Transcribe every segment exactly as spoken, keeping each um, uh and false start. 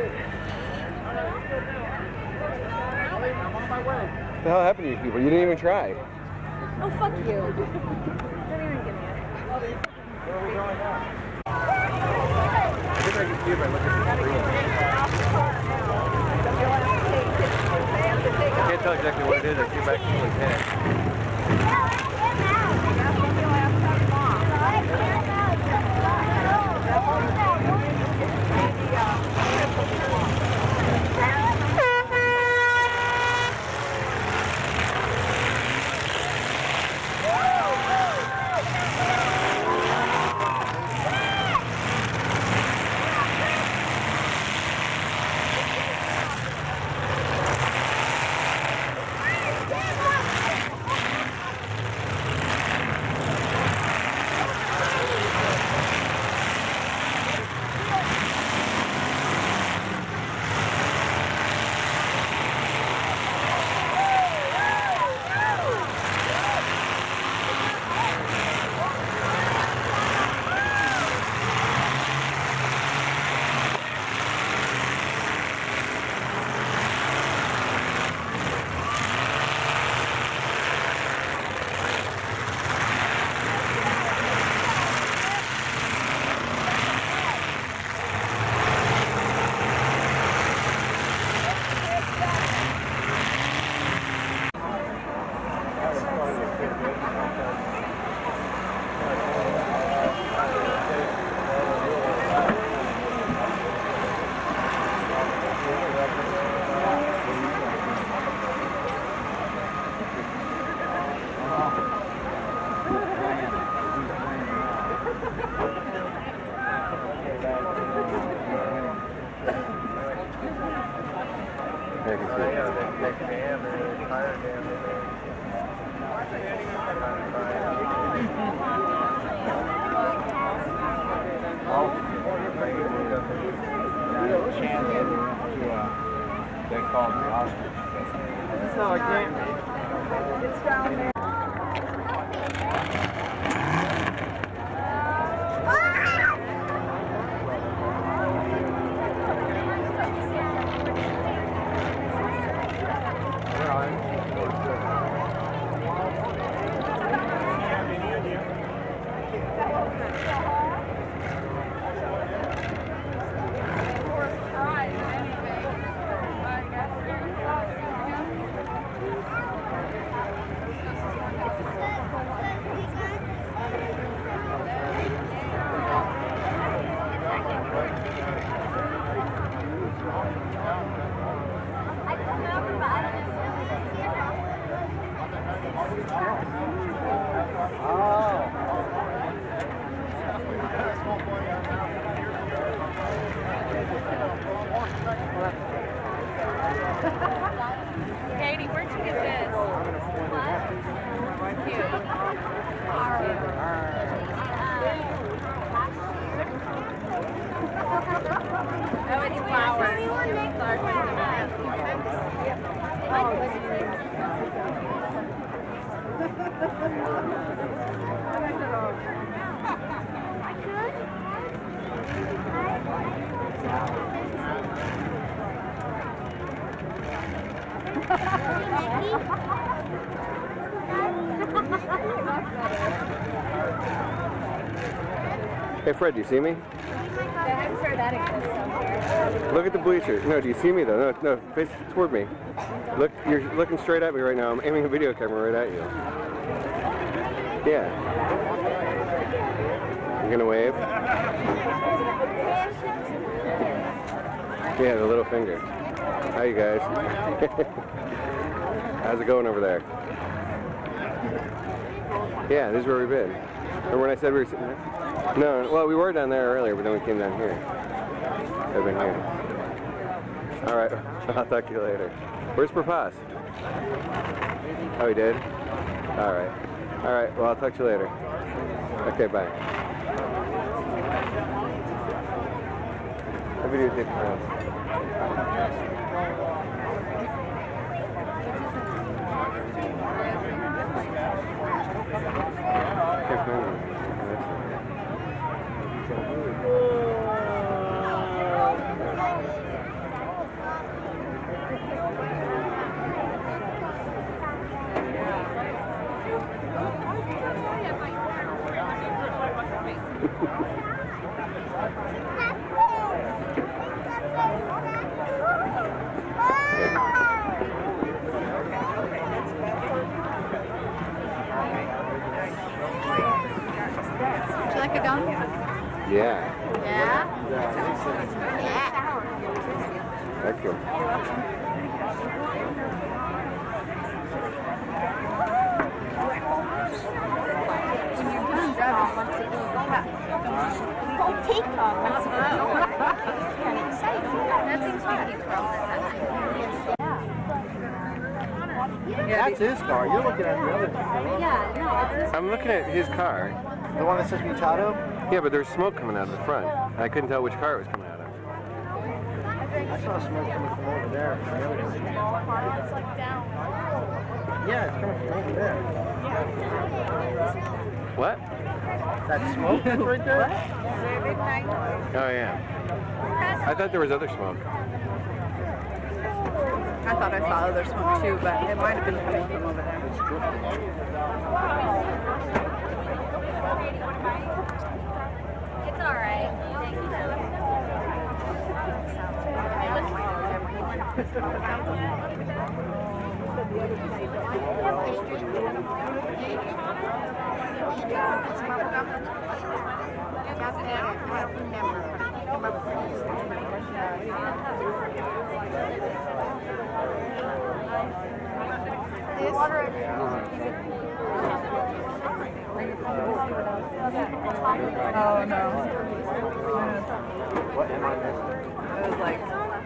What the hell happened to you people? You didn't even try. Oh, fuck you. Don't even give me it. Where are we going now? I think I can see if I look at the screen. I can't tell exactly what it is. I see back to his head. They call it the ostrich. It's not a game. It's down there. Katie, where'd you get this? What? Cute. Oh, it's flowers. Hey Fred, do you see me? I'm sure that exists somewhere. Look at the bleachers. No, do you see me though? No, no, face toward me. Look, you're looking straight at me right now. I'm aiming a video camera right at you. Yeah. You're gonna wave? Yeah, the little finger. Hi, you guys. How's it going over there? Yeah, this is where we've been. Remember when I said we were sitting there? No, well, we were down there earlier, but then we came down here. I've been here. All right, I'll talk to you later. Where's Propas? Oh, he did? All right. All right, well, I'll talk to you later. Okay, bye. What video tape for us? Can't find it. Would you like a gum? Yeah. Yeah? Yeah. Thank you. When you're done, Grandma wants to eat the cup. Don't take them. That's kind of exciting. That seems to be twelve. Yeah, that's his car. You're looking at the other car. Yeah, no, it's I'm looking at his car. The one that says Machado? Yeah, but there's smoke coming out of the front. I couldn't tell which car it was coming out of. I saw smoke coming from over there. From the other one. Yeah, it's coming from over there. What? That smoke that's right there? Oh, yeah. I thought there was other smoke. I thought I saw other smoke too, but it might have been coming from over there. It's drifting. It's all right. Oh no. What am I missing? It was like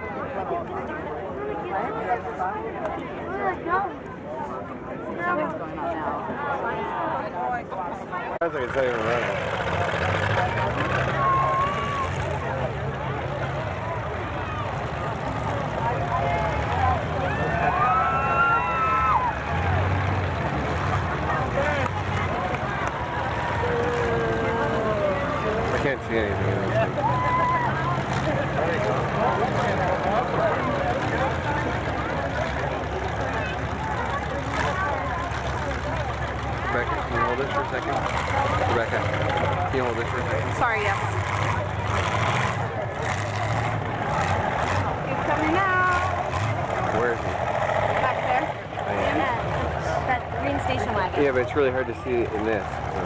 something's going on now. Sounds like it's not even running. I can't see anything in this thing. Rebecca, can you hold this for a second? Rebecca, can you hold this for a second? Sorry, yes. He's coming out. Where is he? Back there. Oh, yeah. Yeah. That green station wagon. Yeah, but it's really hard to see in this.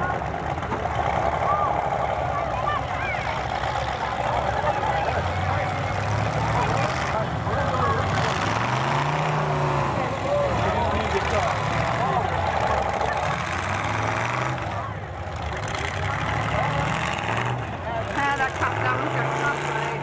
Ah, that cop down with your stop light.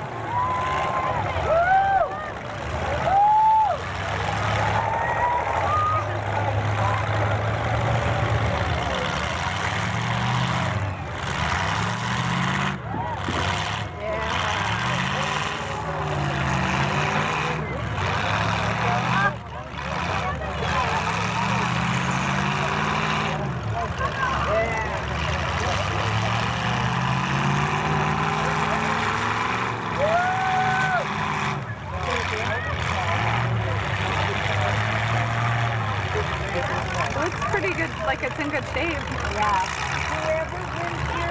Looks pretty good, like it's in good shape. Yeah.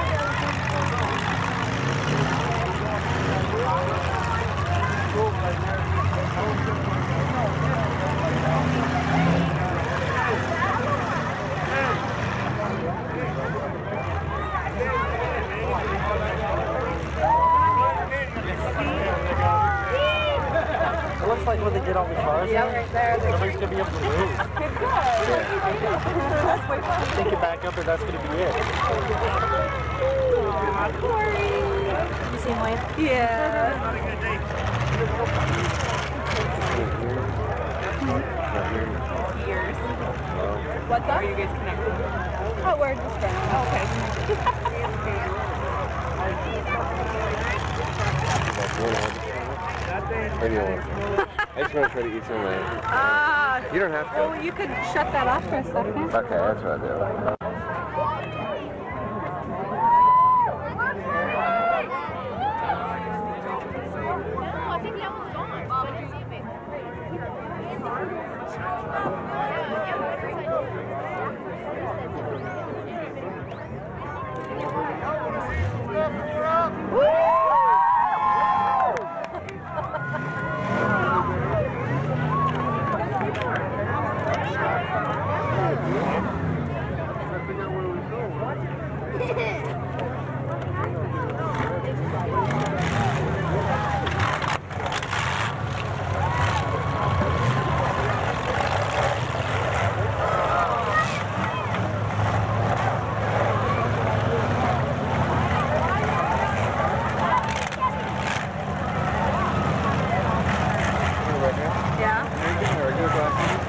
It looks like when they get all the cars Yeah, out, right there. nobody's going to be able to move. Take it back up and that's going to be it. Aw, Corey. You see him wave? Yeah. Years. What's up? Are you guys connected? Oh, we're just friends. Okay. Or do you want some? I just want to try to eat some of that. Ah. You don't have to. Well, you could shut that off for a second. Okay, that's what I'll do. I think that one's gone. Well, I didn't see it. American or regular glasses?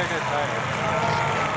I get tired.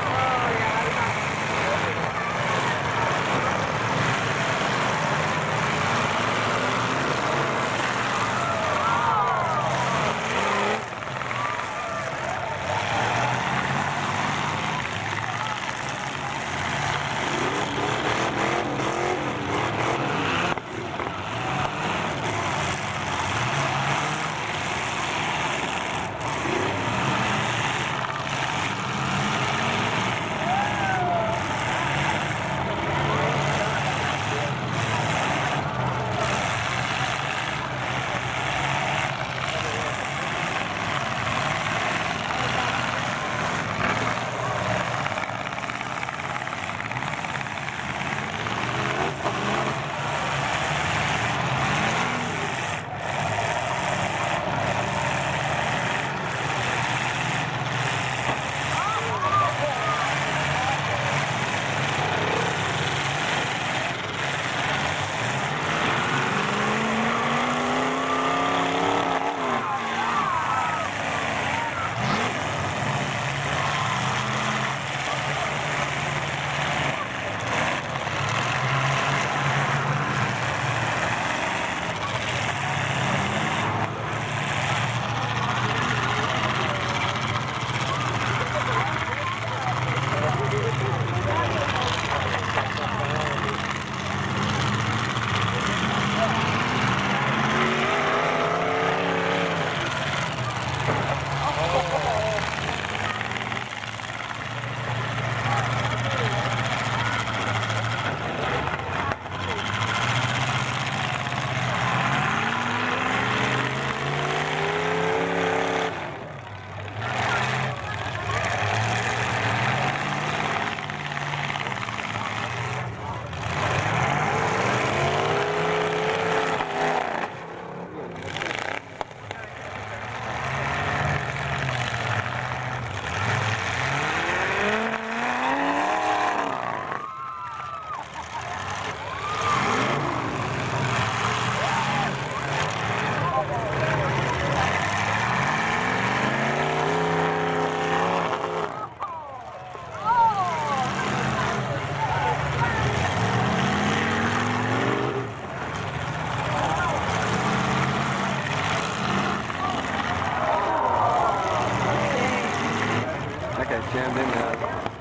Jammed in now.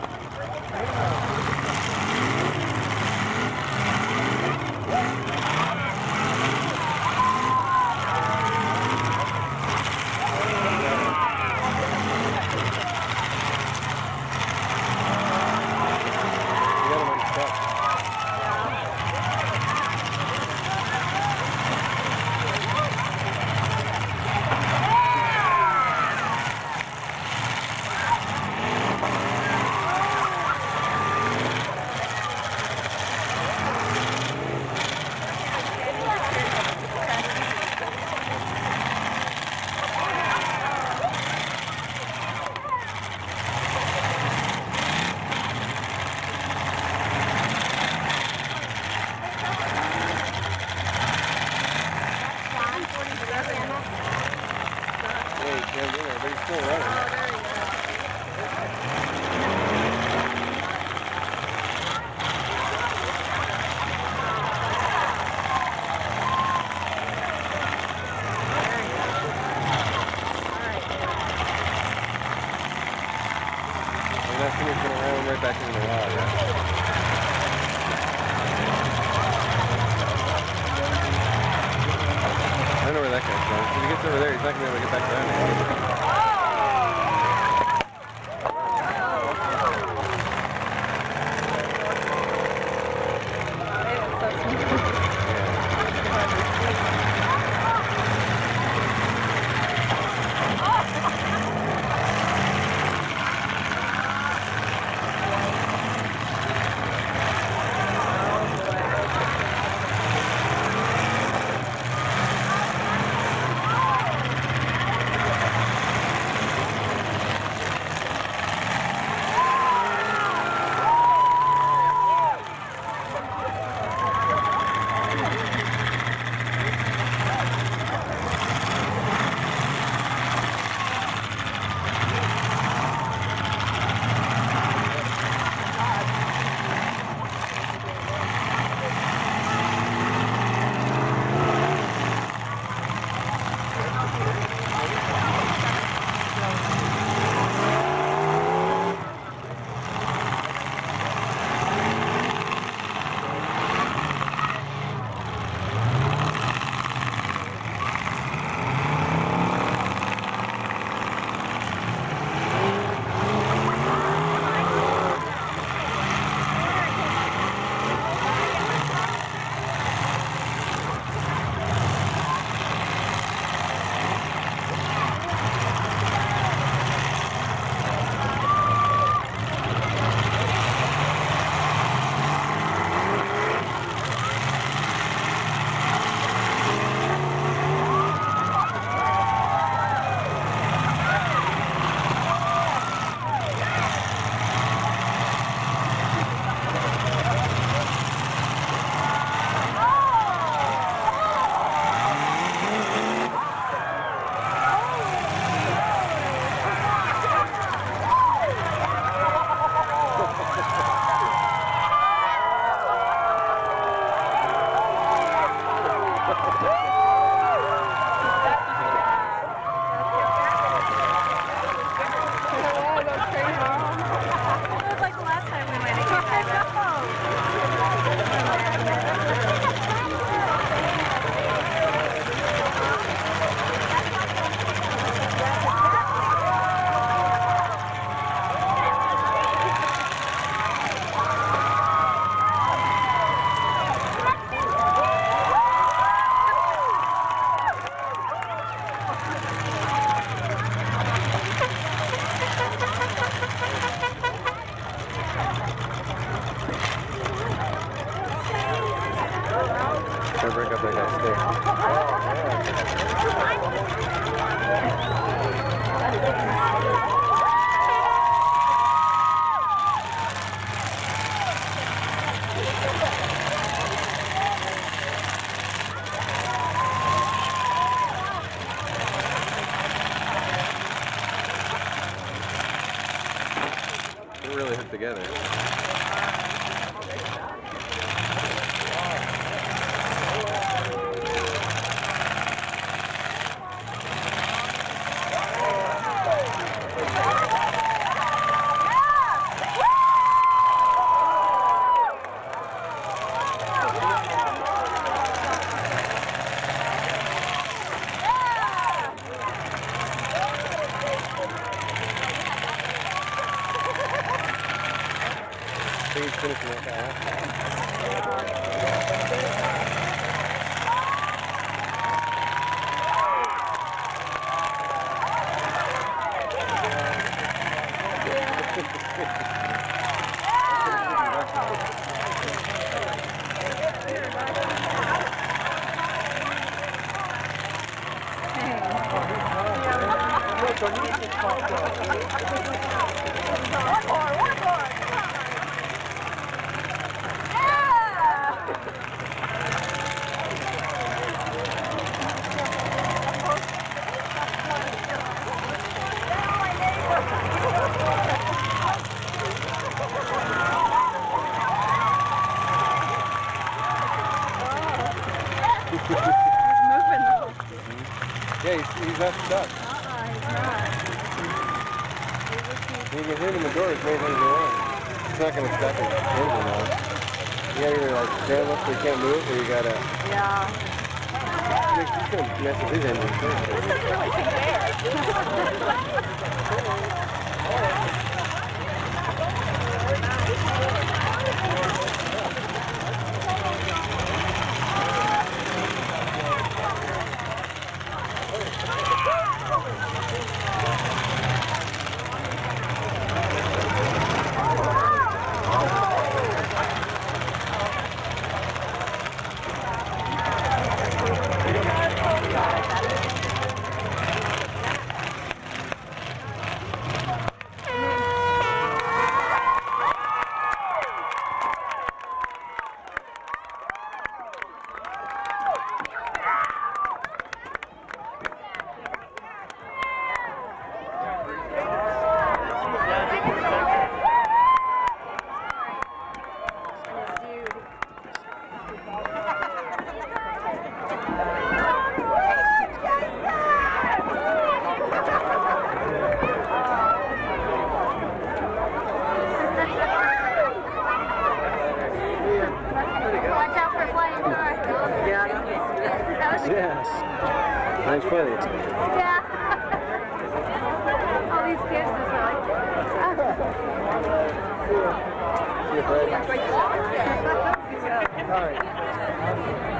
Back into the wall, yeah. I don't know where that guy's going. If he gets over there, he's not going to be able to get back down here. Don't break up that guy's stick. We're really hooked together. I think he's finishing like Yeah, he's, he's not stuck. Uh-uh, he's not. You can hit him in the door as many times as you want. It's not going to stop his engine though. You gotta either like stand up so he can't move, or you gotta... Yeah. He's going to mess with his engine too. This doesn't really seem fair. Watch out for flying cars. Yeah. That was Yes. Nice funny. yeah. All these kids just are like, See you, Fred. All right.